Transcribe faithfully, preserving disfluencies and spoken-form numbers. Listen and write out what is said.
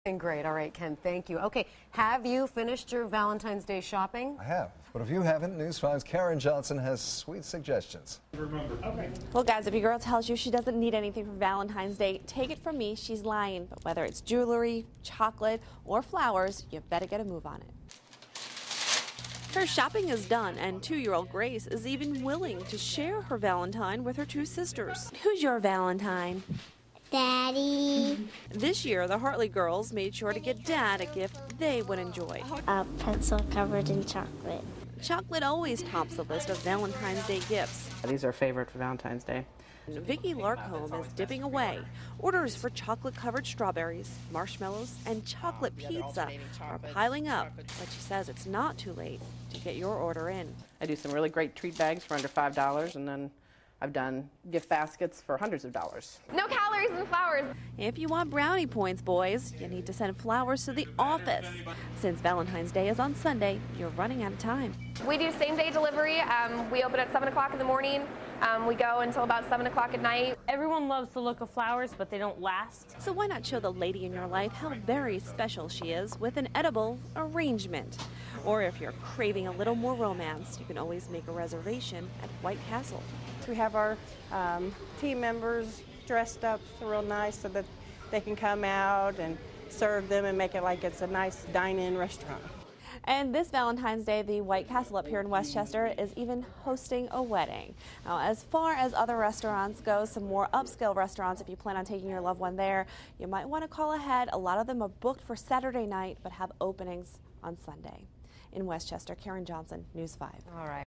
And great. All right, Ken, thank you. Okay, have you finished your Valentine's Day shopping? I have. But if you haven't, News five's Karen Johnson has sweet suggestions. Remember. Okay. Well, guys, if your girl tells you she doesn't need anything for Valentine's Day, take it from me, she's lying. But whether it's jewelry, chocolate, or flowers, you better get a move on it. Her shopping is done, and two-year-old Grace is even willing to share her Valentine with her two sisters. Who's your Valentine? Daddy. This year, the Hartley girls made sure to get Dad a gift they would enjoy. A pencil covered in chocolate. Chocolate always tops the list of Valentine's Day gifts. These are favorite for Valentine's Day. Vicki Larkholm is dipping away. Orders for chocolate-covered strawberries, marshmallows, and chocolate pizza are piling up, but she says it's not too late to get your order in. I do some really great treat bags for under five dollars, and then I've done gift baskets for hundreds of dollars. No calories in flowers. If you want brownie points, boys, you need to send flowers to the office. Since Valentine's Day is on Sunday, you're running out of time. We do same-day delivery. Um, we open at seven o'clock in the morning. Um, we go until about seven o'clock at night. Everyone loves the look of flowers, but they don't last. So why not show the lady in your life how very special she is with an edible arrangement? Or if you're craving a little more romance, you can always make a reservation at White Castle. We have our um, team members dressed up real nice so that they can come out and serve them and make it like it's a nice dine-in restaurant. And this Valentine's Day, the White Castle up here in Westchester is even hosting a wedding. Now, as far as other restaurants go, some more upscale restaurants, if you plan on taking your loved one there, you might want to call ahead. A lot of them are booked for Saturday night, but have openings on Sunday. In Westchester, Karen Johnson, News five. All right.